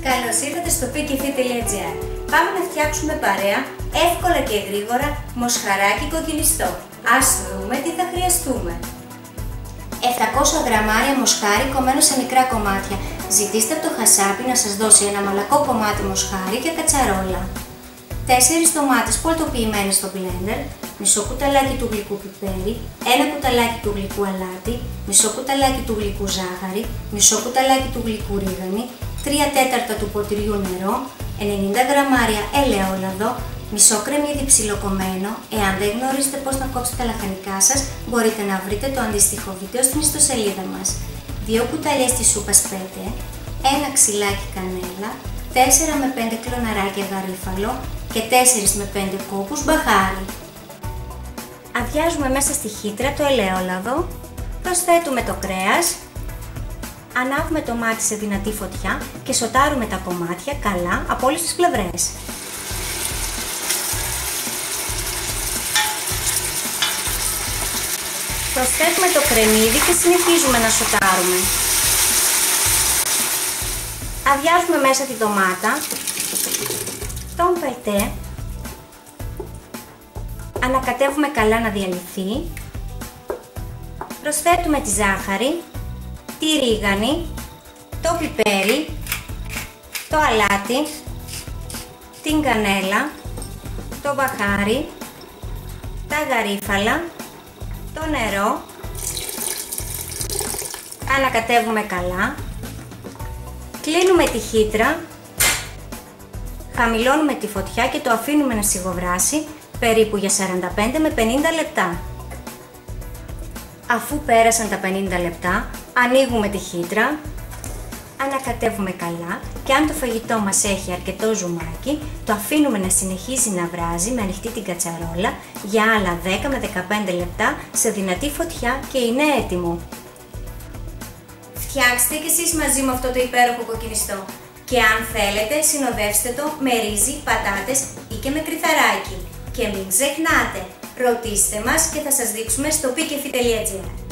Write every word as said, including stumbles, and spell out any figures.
Καλώς ήρθατε στο πικεφι τελεία τζι άρ. Πάμε να φτιάξουμε παρέα, εύκολα και γρήγορα, μοσχαράκι κοκκινιστό. Ας δούμε τι θα χρειαστούμε. επτακόσια γραμμάρια μοσχάρι κομμένο σε μικρά κομμάτια. Ζητήστε από το χασάπι να σας δώσει ένα μαλακό κομμάτι μοσχάρι και κατσαρόλα. τέσσερις ντομάτες πολτοποιημένες στο μπλέντερ, μισό κουταλάκι του γλυκού πιπέρι, ένα κουταλάκι του γλυκού αλάτι, μισό κουταλάκι του γλυκού ζάχαρη, μισό κουταλάκι του γλυκού ρίγανη, τρία τέταρτα του ποτηριού νερό, ενενήντα γραμμάρια ελαιόλαδο, μισό κρεμμύδι ψιλοκομμένο. Εάν δεν γνωρίζετε πώς να κόψετε τα λαχανικά σας, μπορείτε να βρείτε το αντίστοιχο βίντεο στην ιστοσελίδα μας. δύο κουταλιές της σούπας πέτε, ένα ξυλάκι κανέλα, τέσσερα με πέντε κλωναράκια γαρίφαλο και τέσσερα με πέντε κόκκους μπαχάρι. Αδειάζουμε μέσα στη χύτρα το ελαιόλαδο, προσθέτουμε το κρέας, ανάβουμε το μάτι σε δυνατή φωτιά και σοτάρουμε τα κομμάτια καλά από όλες τις πλευρές. Προσθέτουμε το κρεμμύδι και συνεχίζουμε να σοτάρουμε. Αδειάζουμε μέσα τη ντομάτα, τον πετέ, ανακατεύουμε καλά να διαλυθεί, προσθέτουμε τη ζάχαρη, τη ρίγανη, το πιπέρι, το αλάτι, την κανέλα, το μπαχάρι, τα γαρίφαλα, το νερό, ανακατεύουμε καλά, κλείνουμε τη χύτρα, χαμηλώνουμε τη φωτιά και το αφήνουμε να σιγοβράσει περίπου για σαράντα πέντε με πενήντα λεπτά. Αφού πέρασαν τα πενήντα λεπτά, ανοίγουμε τη χύτρα, ανακατεύουμε καλά και αν το φαγητό μας έχει αρκετό ζουμάκι, το αφήνουμε να συνεχίζει να βράζει με ανοιχτή την κατσαρόλα για άλλα δέκα με δεκαπέντε λεπτά σε δυνατή φωτιά και είναι έτοιμο. Φτιάξτε και εσείς μαζί μου αυτό το υπέροχο κοκκινιστό και αν θέλετε συνοδεύστε το με ρύζι, πατάτες ή και με κρυθαράκι. Και μην ξεχνάτε, ρωτήστε μας και θα σας δείξουμε στο πικεφι τελεία τζι άρ.